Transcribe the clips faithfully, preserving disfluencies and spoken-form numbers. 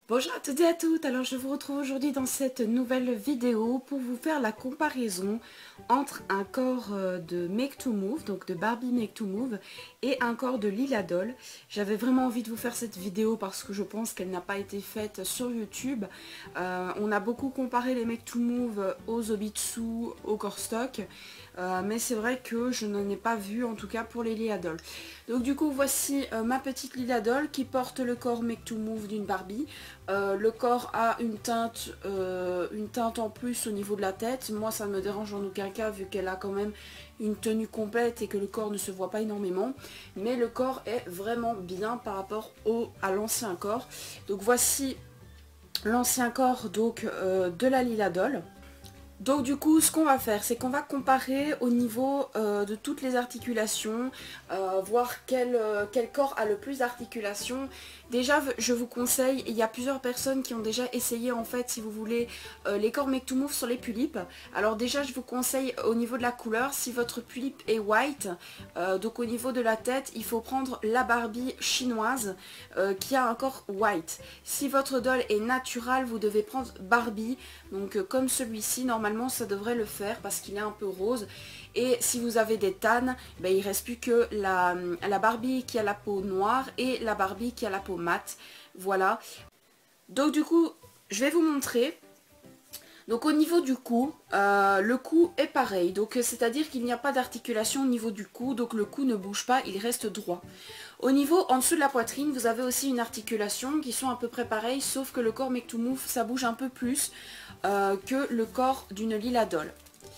Bonjour à toutes et à toutes, alors je vous retrouve aujourd'hui dans cette nouvelle vidéo pour vous faire la comparaison entre un corps euh, de Make to Move, donc de Barbie Make to Move, et un corps de Lila Doll. J'avais vraiment envie de vous faire cette vidéo parce que je pense qu'elle n'a pas été faite sur YouTube. Euh, on a beaucoup comparé les Make to Move aux Obitsu, au corps stock, euh, mais c'est vrai que je n'en ai pas vu en tout cas pour les Lila Doll. Donc du coup voici euh, ma petite Lila Doll qui porte le corps Make to Move d'une Barbie. Euh, le corps a une teinte, euh, une teinte en plus au niveau de la tête. Moi ça ne me dérange en aucun cas vu qu'elle a quand même une tenue complète et que le corps ne se voit pas énormément. Mais le corps est vraiment bien par rapport au, à l'ancien corps. Donc voici l'ancien corps donc, euh, de la Lila Doll. Donc du coup ce qu'on va faire c'est qu'on va comparer au niveau euh, de toutes les articulations, euh, voir quel, euh, quel corps a le plus d'articulations. Déjà je vous conseille, il y a plusieurs personnes qui ont déjà essayé en fait si vous voulez euh, les corps Make to Move sur les pulipes. Alors déjà je vous conseille au niveau de la couleur, si votre pulipe est white, euh, donc au niveau de la tête il faut prendre la Barbie chinoise euh, qui a un corps white. Si votre doll est naturel vous devez prendre Barbie, donc euh, comme celui-ci normalement. Normalement ça devrait le faire parce qu'il est un peu rose. Et si vous avez des tannes, ben, il ne reste plus que la, la Barbie qui a la peau noire et la Barbie qui a la peau mate. Voilà. Donc du coup, je vais vous montrer. Donc au niveau du cou, euh, le cou est pareil. Donc c'est-à-dire qu'il n'y a pas d'articulation au niveau du cou. Donc le cou ne bouge pas, il reste droit. Au niveau en dessous de la poitrine, vous avez aussi une articulation qui sont à peu près pareilles. Sauf que le corps Make to Move, ça bouge un peu plus euh, que le corps d'une Lila Doll.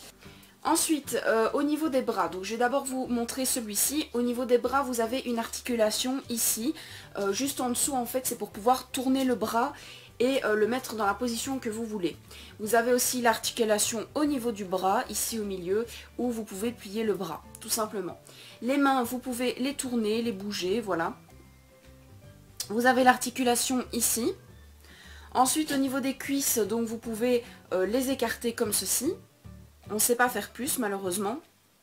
Ensuite, euh, au niveau des bras, donc je vais d'abord vous montrer celui-ci. Au niveau des bras, vous avez une articulation ici. Euh, juste en dessous, en fait, c'est pour pouvoir tourner le bras et euh, le mettre dans la position que vous voulez. Vous avez aussi l'articulation au niveau du bras, ici au milieu, où vous pouvez plier le bras, tout simplement. Les mains, vous pouvez les tourner, les bouger, voilà. Vous avez l'articulation ici. Ensuite, au niveau des cuisses, donc vous pouvez euh, les écarter comme ceci. On ne sait pas faire plus, malheureusement.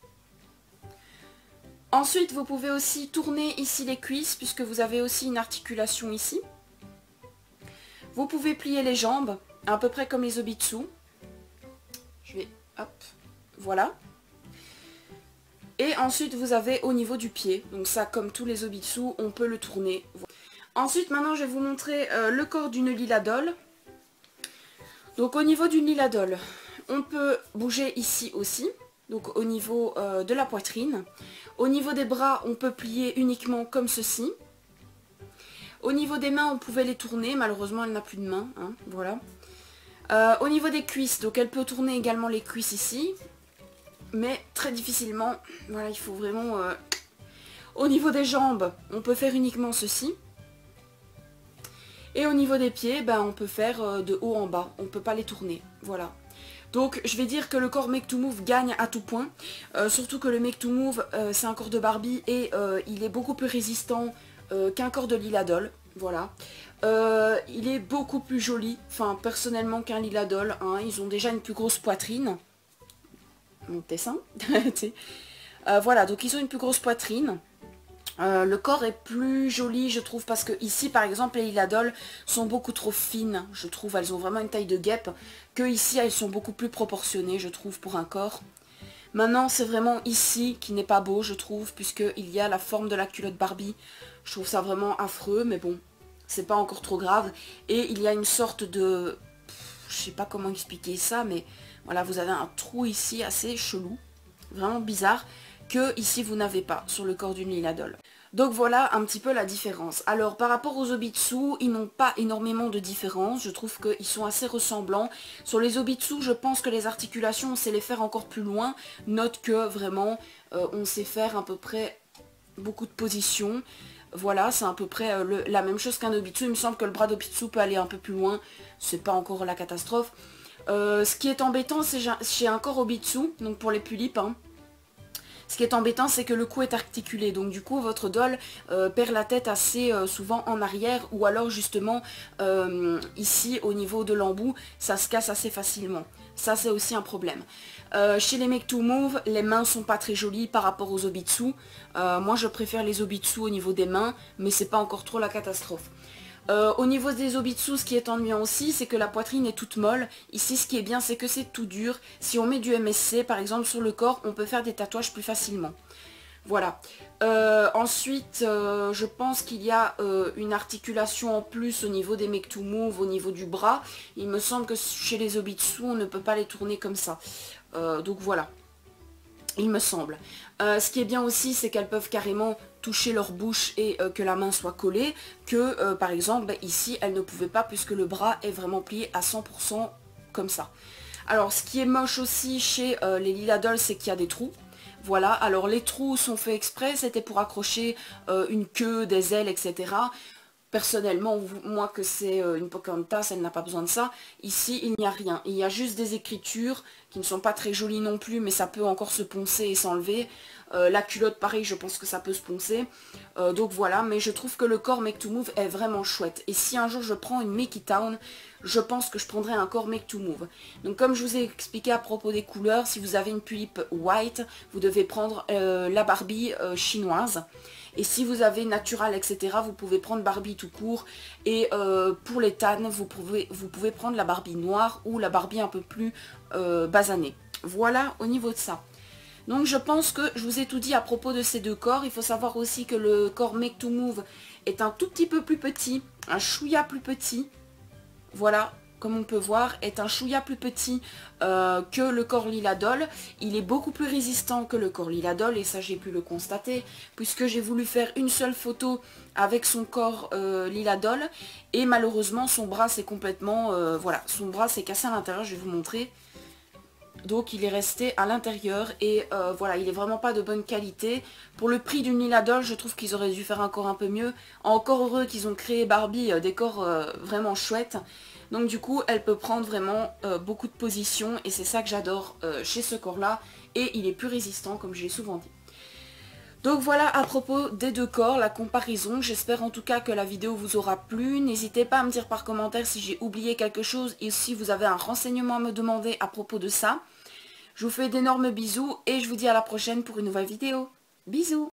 Ensuite, vous pouvez aussi tourner ici les cuisses, puisque vous avez aussi une articulation ici. Vous pouvez plier les jambes, à peu près comme les Obitsu. Je vais... hop, voilà. Et ensuite, vous avez au niveau du pied. Donc ça, comme tous les Obitsu, on peut le tourner. Ensuite, maintenant, je vais vous montrer euh, le corps d'une Lila Doll. Donc au niveau d'une Lila Doll, on peut bouger ici aussi. Donc au niveau euh, de la poitrine. Au niveau des bras, on peut plier uniquement comme ceci. Au niveau des mains, on pouvait les tourner. Malheureusement, elle n'a plus de main. Hein, voilà. Euh, au niveau des cuisses, donc elle peut tourner également les cuisses ici. Mais très difficilement. Voilà, il faut vraiment... Euh... Au niveau des jambes, on peut faire uniquement ceci. Et au niveau des pieds, ben, on peut faire euh, de haut en bas. On ne peut pas les tourner. Voilà. Donc je vais dire que le corps Make to Move gagne à tout point. Euh, surtout que le Make to Move, euh, c'est un corps de Barbie et euh, il est beaucoup plus résistant euh, qu'un corps de Lila Doll. Voilà. Euh, il est beaucoup plus joli, enfin personnellement qu'un Lila Doll. Hein. Ils ont déjà une plus grosse poitrine. Mon dessin. euh, voilà, donc ils ont une plus grosse poitrine. Euh, le corps est plus joli je trouve parce que ici par exemple les Lila Doll sont beaucoup trop fines, je trouve, elles ont vraiment une taille de guêpe, que ici elles sont beaucoup plus proportionnées je trouve pour un corps. Maintenant c'est vraiment ici qui n'est pas beau je trouve, puisqu'il y a la forme de la culotte Barbie, je trouve ça vraiment affreux mais bon, c'est pas encore trop grave. Et il y a une sorte de, je sais pas comment expliquer ça, mais voilà, vous avez un trou ici assez chelou, vraiment bizarre, que ici vous n'avez pas sur le corps d'une Lila Doll. Donc voilà un petit peu la différence. Alors par rapport aux Obitsu, ils n'ont pas énormément de différence, je trouve qu'ils sont assez ressemblants. Sur les Obitsu, je pense que les articulations, on sait les faire encore plus loin. Note que vraiment, euh, on sait faire à peu près beaucoup de positions. Voilà, c'est à peu près euh, le, la même chose qu'un Obitsu. Il me semble que le bras d'Obitsu peut aller un peu plus loin, c'est pas encore la catastrophe. Euh, ce qui est embêtant, c'est chez un corps Obitsu, donc pour les pulipes, hein. Ce qui est embêtant, c'est que le cou est articulé, donc du coup votre doll euh, perd la tête assez euh, souvent en arrière, ou alors justement euh, ici au niveau de l'embout, ça se casse assez facilement. Ça c'est aussi un problème. Euh, chez les Make to Move, les mains sont pas très jolies par rapport aux Obitsu. Euh, moi je préfère les Obitsu au niveau des mains, mais c'est pas encore trop la catastrophe. Euh, au niveau des Obitsu, ce qui est ennuyant aussi, c'est que la poitrine est toute molle. Ici, ce qui est bien, c'est que c'est tout dur. Si on met du M S C, par exemple, sur le corps, on peut faire des tatouages plus facilement. Voilà. Euh, ensuite, euh, je pense qu'il y a euh, une articulation en plus au niveau des Make to Move, au niveau du bras. Il me semble que chez les Obitsu, on ne peut pas les tourner comme ça. Euh, donc voilà. Il me semble. Euh, ce qui est bien aussi, c'est qu'elles peuvent carrément toucher leur bouche et euh, que la main soit collée, que euh, par exemple, bah, ici, elles ne pouvaient pas puisque le bras est vraiment plié à cent pour cent comme ça. Alors, ce qui est moche aussi chez euh, les Lila Dolls, c'est qu'il y a des trous. Voilà, alors les trous sont faits exprès, c'était pour accrocher euh, une queue, des ailes, et cetera. Personnellement, moi que c'est une Pocahontas, elle n'a pas besoin de ça. Ici, il n'y a rien. Il y a juste des écritures qui ne sont pas très jolies non plus, mais ça peut encore se poncer et s'enlever. Euh, la culotte, pareil, je pense que ça peut se poncer. Euh, donc voilà, mais je trouve que le corps Make to Move est vraiment chouette. Et si un jour je prends une Mickey Town, je pense que je prendrai un corps Make to Move. Donc comme je vous ai expliqué à propos des couleurs, si vous avez une Pulip White, vous devez prendre euh, la Barbie euh, chinoise. Et si vous avez Natural, et cetera, vous pouvez prendre Barbie tout court. Et euh, pour les tannes, vous pouvez, vous pouvez prendre la Barbie noire ou la Barbie un peu plus euh, basanée. Voilà au niveau de ça. Donc je pense que je vous ai tout dit à propos de ces deux corps. Il faut savoir aussi que le corps Make to Move est un tout petit peu plus petit, un chouïa plus petit. Voilà, comme on peut voir, est un chouïa plus petit euh, que le corps Lila Doll. Il est beaucoup plus résistant que le corps Lila Doll, et ça j'ai pu le constater, puisque j'ai voulu faire une seule photo avec son corps euh, Lila Doll, et malheureusement son bras s'est complètement, euh, voilà, son bras s'est cassé à l'intérieur, je vais vous montrer. Donc il est resté à l'intérieur et euh, voilà, il est vraiment pas de bonne qualité. Pour le prix d'une Lila Doll, je trouve qu'ils auraient dû faire encore un peu mieux. Encore heureux qu'ils ont créé Barbie, euh, des corps euh, vraiment chouettes. Donc du coup, elle peut prendre vraiment euh, beaucoup de positions et c'est ça que j'adore euh, chez ce corps-là. Et il est plus résistant, comme j'ai souvent dit. Donc voilà à propos des deux corps, la comparaison. J'espère en tout cas que la vidéo vous aura plu. N'hésitez pas à me dire par commentaire si j'ai oublié quelque chose et si vous avez un renseignement à me demander à propos de ça. Je vous fais d'énormes bisous et je vous dis à la prochaine pour une nouvelle vidéo. Bisous!